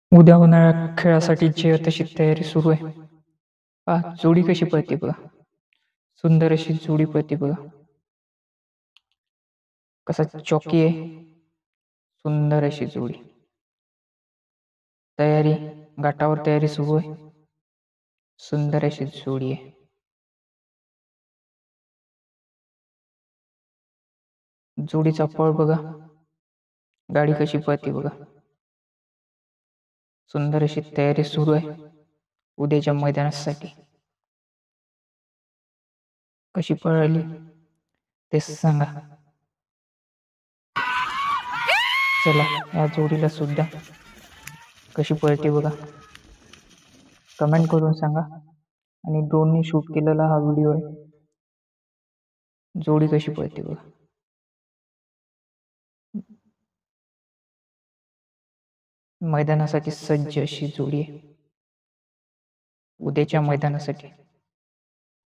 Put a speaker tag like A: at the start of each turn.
A: उद्या होणाऱ्या खेळासाठी तशी तयारी सुरू आहे. पहा जोडी कशी पळते बघा. सुंदर अशी जोडी पळते बघा. कसा चॉकी आहे. सुंदर अशी जोडी. तयारी घाटावर तयारी सुरू आहे. सुंदर अशी जोडी आहे. जोडीचा पळ बघा. गाडी कशी पळते बघा. सुंदर अशी तयारी सुरू आहे उद्याच्या मैदानासाठी. कशी पळाली ते सांगा. चला या जोडीला सुद्धा कशी पळते बघा. कमेंट करून सांगा. आणि ड्रोनने शूट केलेला हा व्हिडिओ आहे. जोडी कशी पळते बघा. मैदानासाठी सज्ज अशी जोडी आहे उद्याच्या मैदानासाठी.